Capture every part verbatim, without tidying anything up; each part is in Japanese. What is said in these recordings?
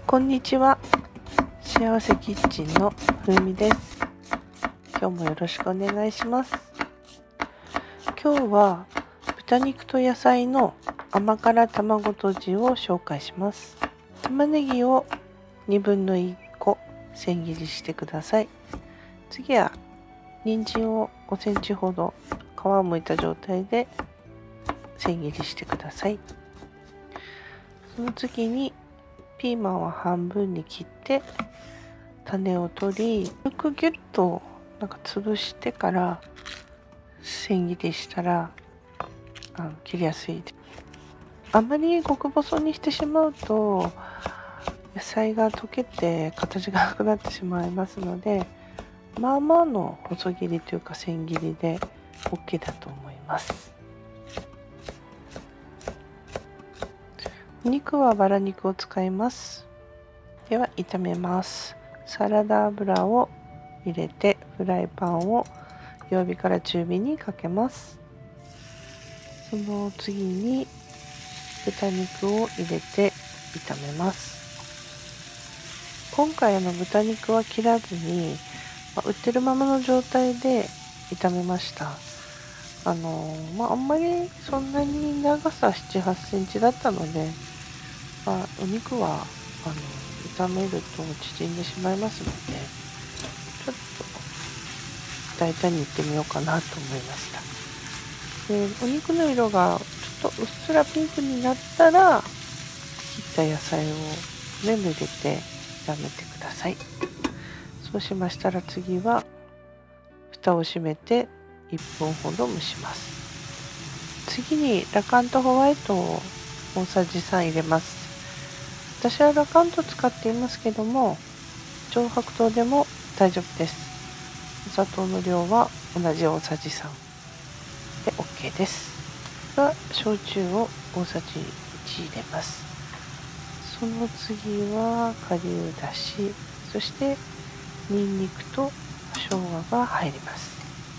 こんにちは。幸せキッチンのふうみです。今日もよろしくお願いします。今日は豚肉と野菜の甘辛卵とじを紹介します。玉ねぎをにぶんのいっこ千切りしてください。次は人参をごセンチほど皮をむいた状態で千切りしてください。その次にピーマンは半分に切って種を取り、軽くギュッとなんか潰してから千切りしたらあの切りやすいです。あまり極細にしてしまうと野菜が溶けて形がなくなってしまいますので、まあまあの細切りというか千切りで OK だと思います。お肉はバラ肉を使います。では炒めます。サラダ油を入れてフライパンを弱火から中火にかけます。その次に豚肉を入れて炒めます。今回あの豚肉は切らずに、まあ、売ってるままの状態で炒めました。あのまああんまりそんなに長さなな、はちセンチだったので、まあ、お肉はあの炒めると縮んでしまいますので、ちょっと大胆にいってみようかなと思いました。で、お肉の色がちょっとうっすらピンクになったら切った野菜を全部入れて炒めてください。そうしましたら次は蓋を閉めていっぷんほど蒸します。次にラカントホワイトを大さじさん入れます。私はラカント使っていますけども、上白糖でも大丈夫です。お砂糖の量は同じ大さじさんで OK です。が焼酎を大さじいち入れます。その次は顆粒だし、そしてニンニクと生姜が入ります。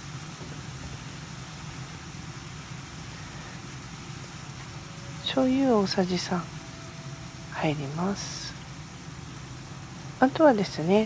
醤油大さじさん入ります。あとはですね、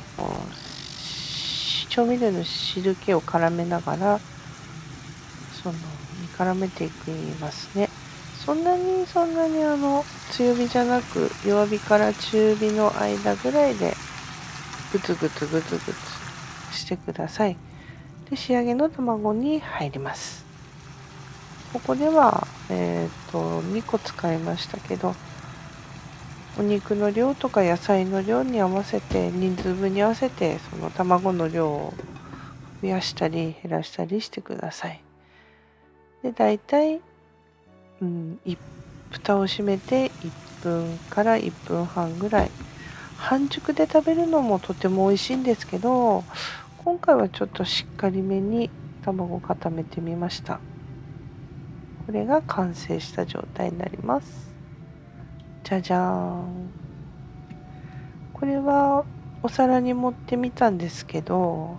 調味料の汁気を絡めながらその煮絡めていきますね。そんなにそんなにあの強火じゃなく弱火から中火の間ぐらいでグツグツグツグツしてください。で、仕上げの卵に入ります。ここではえっとにこ使いましたけど、お肉の量とか野菜の量に合わせて、人数分に合わせてその卵の量を増やしたり減らしたりしてください。で、だいたい、うん、蓋を閉めていっぷんからいっぷんはんぐらい。半熟で食べるのもとても美味しいんですけど、今回はちょっとしっかりめに卵を固めてみました。これが完成した状態になります。じゃじゃーん。これはお皿に盛ってみたんですけど、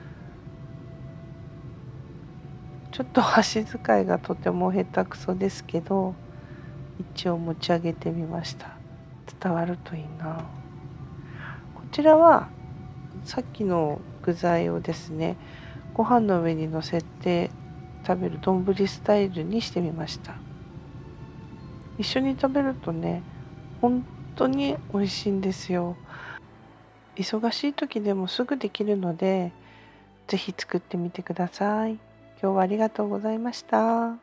ちょっと箸使いがとても下手くそですけど、一応持ち上げてみました。伝わるといいな。こちらはさっきの具材をですね、ご飯の上に乗せて食べる丼スタイルにしてみました。一緒に食べるとね、本当に美味しいんですよ。忙しい時でもすぐできるので、ぜひ作ってみてください。今日はありがとうございました。